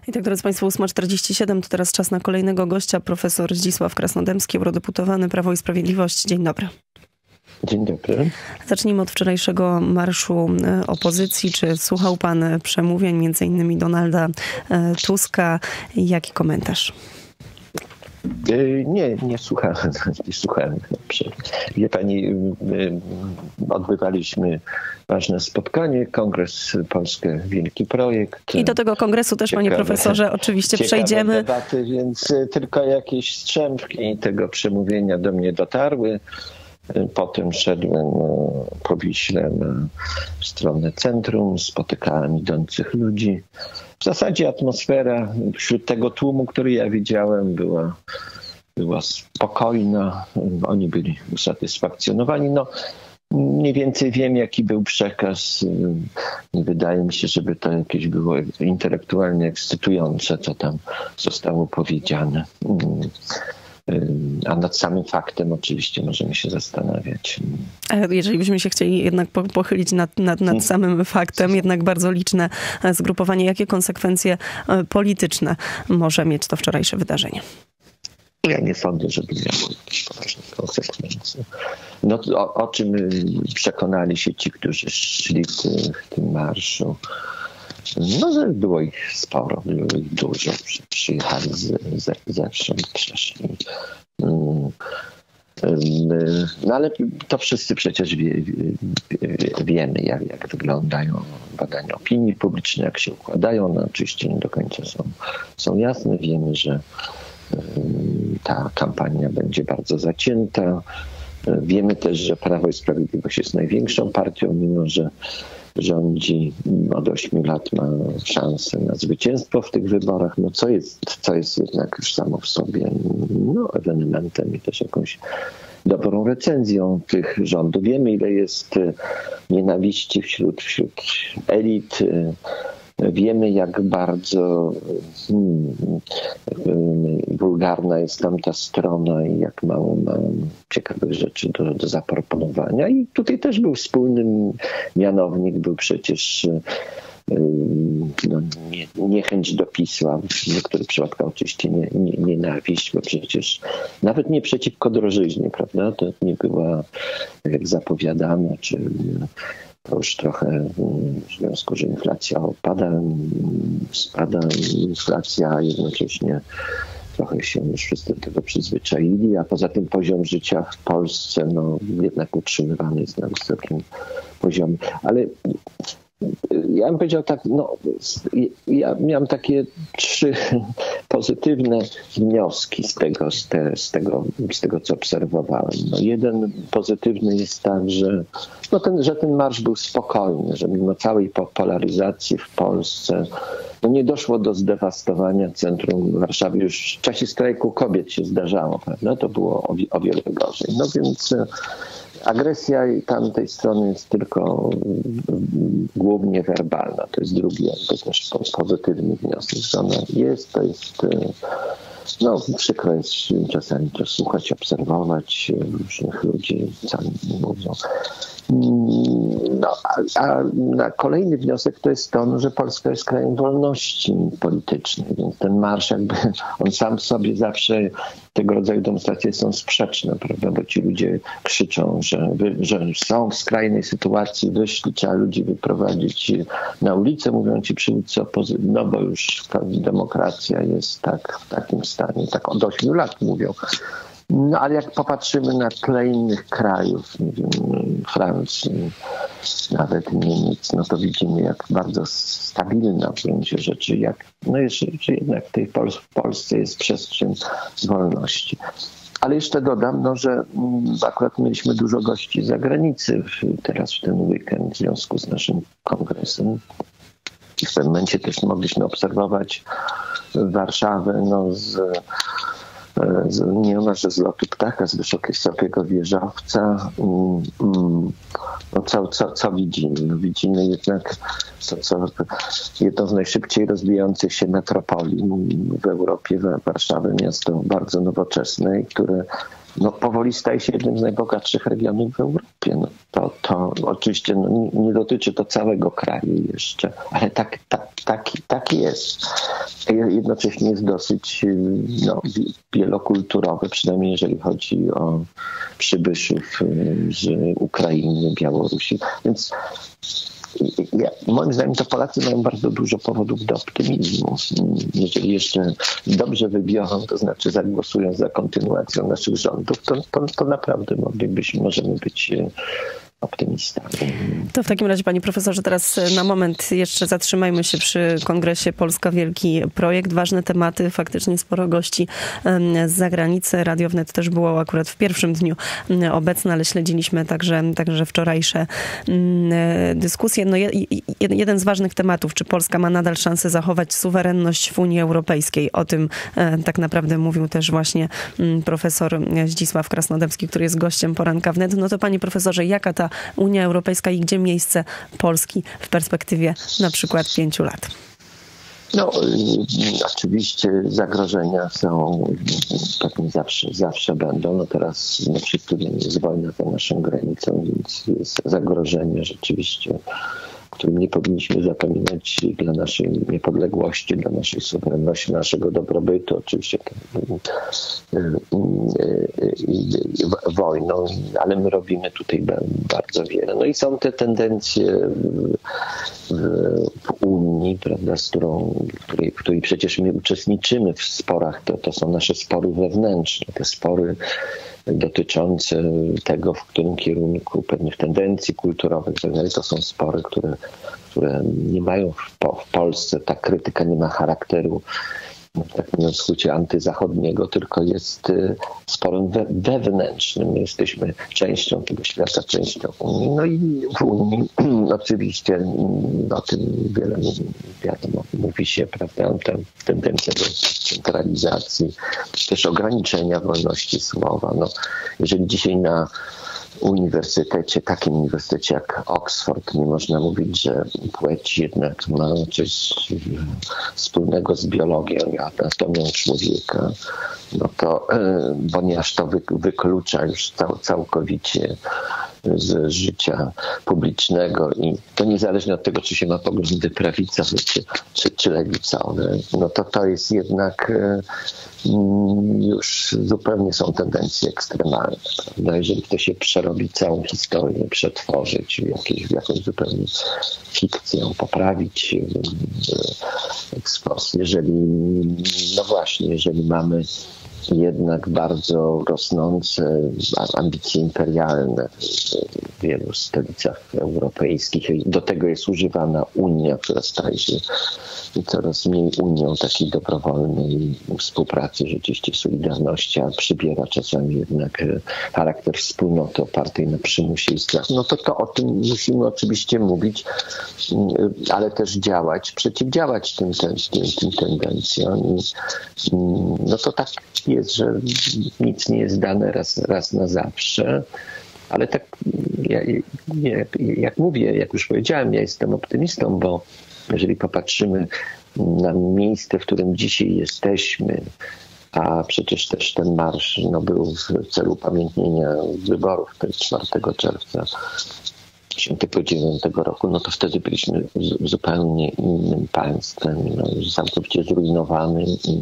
I tak, drodzy Państwo, 8:47, to teraz czas na kolejnego gościa, profesor Zdzisław Krasnodębski, eurodeputowany Prawo i Sprawiedliwość. Dzień dobry. Dzień dobry. Zacznijmy od wczorajszego marszu opozycji. Czy słuchał pan przemówień między innymi Donalda Tuska? Jaki komentarz? Nie słuchałem. Wie pani, odbywaliśmy ważne spotkanie, Kongres Polskę Wielki Projekt. I do tego kongresu też, panie profesorze, oczywiście przejdziemy. Debaty, więc tylko jakieś strzępki tego przemówienia do mnie dotarły. Potem szedłem po Wiśle w stronę centrum, spotykałem idących ludzi. W zasadzie atmosfera wśród tego tłumu, który ja widziałem, była spokojna. Oni byli usatysfakcjonowani. Mniej więcej wiem, jaki był przekaz. Nie wydaje mi się, żeby to jakieś było intelektualnie ekscytujące, co tam zostało powiedziane. A nad samym faktem oczywiście możemy się zastanawiać. A jeżeli byśmy się chcieli jednak pochylić nad samym faktem, jednak bardzo liczne zgrupowanie, jakie konsekwencje polityczne może mieć to wczorajsze wydarzenie? Ja nie sądzę, żeby miało jakieś poważne konsekwencje. O czym przekonali się ci, którzy szli w tym marszu? Że było ich sporo, było ich dużo. Przyjechali zewsząd, przeszli. Ale to wszyscy przecież wiemy, jak wyglądają badania opinii publicznej, jak się układają. Oczywiście nie do końca są jasne. Wiemy, że ta kampania będzie bardzo zacięta. Wiemy też, że Prawo i Sprawiedliwość jest największą partią, mimo że rządzi od 8 lat, ma szansę na zwycięstwo w tych wyborach, co jest jednak już samo w sobie ewenementem i też jakąś dobrą recenzją tych rządów. Wiemy, ile jest nienawiści wśród elit. Wiemy, jak bardzo wulgarna jest tamta strona i jak mało ma ciekawych rzeczy do zaproponowania. I tutaj też był wspólny mianownik, był przecież niechęć do PiS-u, w niektórych przypadkach oczywiście nienawiść, bo przecież nawet nie przeciwko drożyźnie, prawda? To nie była, jak zapowiadano, czy to już trochę w związku, że inflacja spada inflacja, a jednocześnie trochę się już wszyscy do tego przyzwyczaili, a poza tym poziom życia w Polsce jednak utrzymywany jest na wysokim poziomie. Ale ja bym powiedział tak, ja miałem takie 3 pozytywne wnioski z tego, co obserwowałem. Jeden pozytywny jest tak, że ten marsz był spokojny, że mimo całej polaryzacji w Polsce nie doszło do zdewastowania centrum Warszawy. Już w czasie strajku kobiet się zdarzało, prawda? To było o wiele gorzej. Więc agresja tamtej strony jest tylko głównie werbalna. To jest drugi też pozytywny wniosek, że ona jest, to jest przykro jest czasami to słuchać, obserwować różnych ludzi, co mówią. A na kolejny wniosek to jest to, że Polska jest krajem wolności politycznej, więc ten marsz on sam w sobie zawsze tego rodzaju demonstracje są sprzeczne, prawda, bo ci ludzie krzyczą, że są w skrajnej sytuacji, wyszli, trzeba ludzi wyprowadzić na ulicę, mówią ci przywódcy opozycji, bo już demokracja jest w takim stanie, tak od 8 lat mówią. Ale jak popatrzymy na tle innych krajów, nie wiem, Francji, nawet Niemiec, to widzimy, jak bardzo stabilna w gruncie rzeczy, że jednak w Polsce jest przestrzeń wolności. Ale jeszcze dodam, że akurat mieliśmy dużo gości z zagranicy teraz w ten weekend w związku z naszym kongresem. I w pewnym momencie też mogliśmy obserwować Warszawę niemalże z lotu ptaka, z wysokiego wieżowca. Co widzimy? Widzimy jednak jedno z najszybciej rozwijających się metropolii w Europie, Warszawę, miasto bardzo nowoczesne, które powoli staje się jednym z najbogatszych regionów w Europie. To oczywiście nie dotyczy to całego kraju jeszcze, ale tak jest. jednocześnie jest dosyć wielokulturowe, przynajmniej jeżeli chodzi o przybyszów z Ukrainy, Białorusi. Więc moim zdaniem to Polacy mają bardzo dużo powodów do optymizmu. Jeżeli jeszcze dobrze wybiorą, to znaczy zagłosują za kontynuacją naszych rządów, to naprawdę możemy być optymistami. To w takim razie, panie profesorze, teraz na moment jeszcze zatrzymajmy się przy Kongresie Polska Wielki Projekt. Ważne tematy, faktycznie sporo gości z zagranicy. Radio Wnet też było akurat w pierwszym dniu obecne, ale śledziliśmy także wczorajsze dyskusje. No, jeden z ważnych tematów, czy Polska ma nadal szansę zachować suwerenność w Unii Europejskiej? O tym tak naprawdę mówił też właśnie profesor Zdzisław Krasnodębski, który jest gościem Poranka Wnet. No to panie profesorze, jaka ta Unia Europejska i gdzie miejsce Polski w perspektywie na przykład 5 lat? Oczywiście zagrożenia są, pewnie zawsze będą. No teraz wszyscy wiemy, jest wojna za naszą granicą, więc jest zagrożenie rzeczywiście, o którym nie powinniśmy zapominać dla naszej niepodległości, dla naszej suwerenności, naszego dobrobytu. Oczywiście wojną, ale my robimy tutaj bardzo wiele. No i są te tendencje w Unii, prawda, w której przecież my uczestniczymy w sporach. To są nasze spory wewnętrzne, te spory dotyczące tego, w którym kierunku pewnych tendencji kulturowych, to są spory, które nie mają w Polsce, ta krytyka nie ma charakteru, tak mówiąc, skrócie antyzachodniego, tylko jest sporem wewnętrznym. My jesteśmy częścią tego świata, częścią Unii. No i w Unii oczywiście o tym wiele wiadomo, mówi się, prawda, tendencja do centralizacji, też ograniczenia wolności słowa. No, jeżeli dzisiaj na uniwersytecie, takim uniwersytecie jak Oxford, nie można mówić, że płeć jednak ma coś wspólnego z biologią i anatomią człowieka, no to, ponieważ to wyklucza już całkowicie z życia publicznego i to niezależnie od tego, czy się ma poglądy prawicowe czy lewicowe, no to jest jednak już zupełnie są tendencje ekstremalne. Prawda? Jeżeli chce się przerobić całą historię, przetworzyć w jakąś zupełnie fikcję, poprawić ekspos, jeżeli mamy jednak bardzo rosnące ambicje imperialne w wielu stolicach europejskich. I do tego jest używana Unia, która staje się coraz mniej Unią takiej dobrowolnej współpracy, rzeczywiście solidarności, a przybiera czasami jednak charakter wspólnoty opartej na przymusie i strachu. No to o tym musimy oczywiście mówić, ale też przeciwdziałać tym tendencjom. No to tak jest, że nic nie jest dane raz na zawsze, ale tak jak już powiedziałem, ja jestem optymistą, bo jeżeli popatrzymy na miejsce, w którym dzisiaj jesteśmy, a przecież też ten marsz był w celu upamiętnienia wyborów 4 czerwca 1989 roku, no to wtedy byliśmy zupełnie innym państwem, już całkowicie zrujnowanym,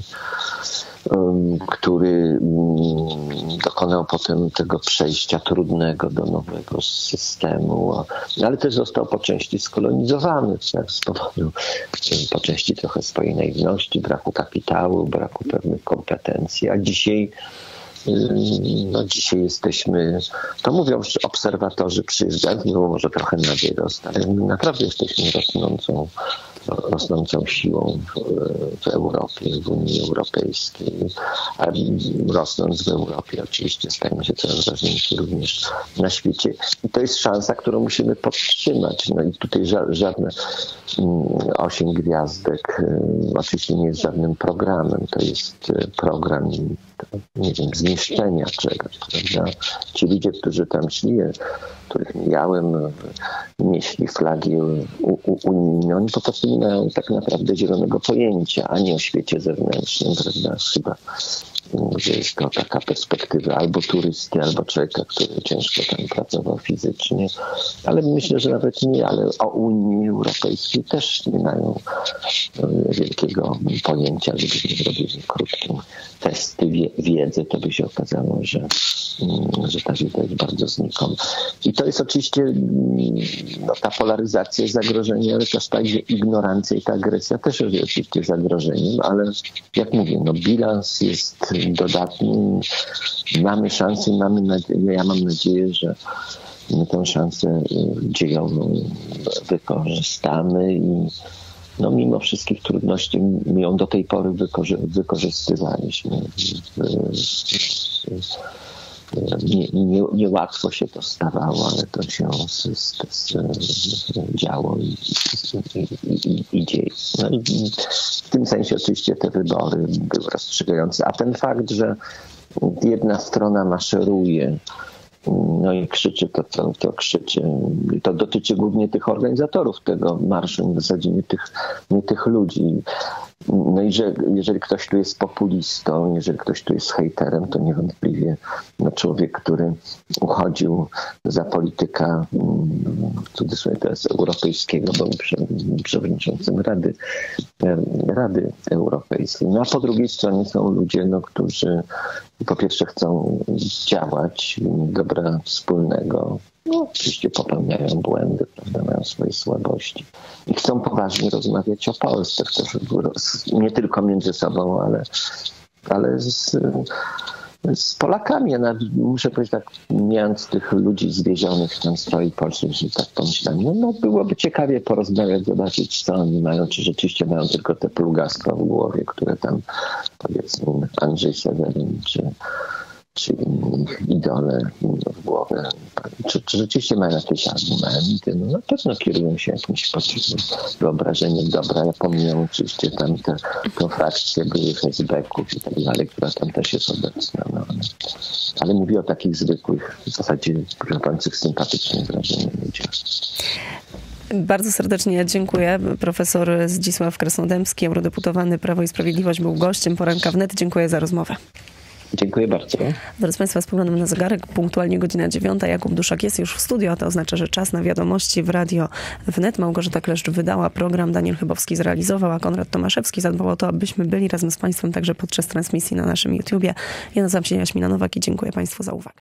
który dokonał potem tego przejścia trudnego do nowego systemu, ale też został po części skolonizowany z powodu po części trochę swojej naiwności, braku kapitału, braku pewnych kompetencji, a dzisiaj jesteśmy, to mówią obserwatorzy przyjeżdżają, może trochę na wyrost, ale naprawdę jesteśmy rosnącą siłą w Europie, w Unii Europejskiej, a rosnąc w Europie oczywiście stajemy się coraz ważniejsi również na świecie. I to jest szansa, którą musimy podtrzymać. No i tutaj żadne 8 gwiazdek oczywiście nie jest żadnym programem. To jest program, nie wiem, zniszczenia czegoś, prawda? Ci ludzie, którzy tam szli, których mijałem, nieśli flagi unijne, oni po prostu nie mają tak naprawdę zielonego pojęcia ani o świecie zewnętrznym, prawda? Chyba że jest to taka perspektywa albo turysty, albo człowieka, który ciężko tam pracował fizycznie. Ale myślę, że nawet nie, ale o Unii Europejskiej też nie mają wielkiego pojęcia. Gdybyśmy zrobili krótki test wiedzy, to by się okazało, że ta wiedza jest bardzo znikoma. I to jest oczywiście ta polaryzacja jest zagrożeniem, ale też ta ignorancja i ta agresja też jest oczywiście zagrożeniem, ale jak mówię, bilans jest dodatni. Mamy szansę, ja mam nadzieję, że my tę szansę dziejową wykorzystamy i mimo wszystkich trudności my ją do tej pory wykorzystywaliśmy. Niełatwo się to stawało, ale to się działo i dzieje. I w tym sensie oczywiście te wybory były rozstrzygające. A ten fakt, że jedna strona maszeruje, i krzyczy to krzyczy. To dotyczy głównie tych organizatorów tego marszu, w zasadzie nie tych ludzi. I że jeżeli ktoś tu jest populistą, jeżeli ktoś tu jest hejterem, to niewątpliwie człowiek, który uchodził za polityka, w cudzysłowie teraz europejskiego, był przewodniczącym Rady Europejskiej. A po drugiej stronie są ludzie, którzy po pierwsze chcą działać dobra wspólnego. Oczywiście popełniają błędy, prawda, mają swoje słabości. I chcą poważnie rozmawiać o Polsce. Nie tylko między sobą, ale z Polakami. Ja muszę powiedzieć tak, mając tych ludzi zwiezionych tam z całej Polski, że tak pomyślałem, byłoby ciekawie porozmawiać, zobaczyć, co oni mają, czy rzeczywiście mają tylko te plugastwa w głowie, które tam, powiedzmy, Andrzej Seweryn, czy ich idole w głowę. Czy rzeczywiście mają jakieś argumenty? Na pewno kierują się jakimś wyobrażeniem dobra. Ja pomijam oczywiście tam tę frakcję byłych esbeków i tak dalej, która tam też jest obecna. Ale mówię o takich zwykłych, w zasadzie robiących sympatyczne wrażenie ludziach. Bardzo serdecznie dziękuję. Profesor Zdzisław Krasnodębski, eurodeputowany Prawo i Sprawiedliwość, był gościem Poranka Wnet. Dziękuję za rozmowę. Dziękuję bardzo. Drodzy Państwo, spoglądam na zegarek. Punktualnie godzina 9. Jakub Duszak jest już w studio, a to oznacza, że czas na wiadomości w Radio Wnet. Małgorzata Kleszcz wydała program, Daniel Chybowski zrealizował, a Konrad Tomaszewski zadbał o to, abyśmy byli razem z Państwem także podczas transmisji na naszym YouTubie. Ja nazywam się Jaśmina Nowak i dziękuję Państwu za uwagę.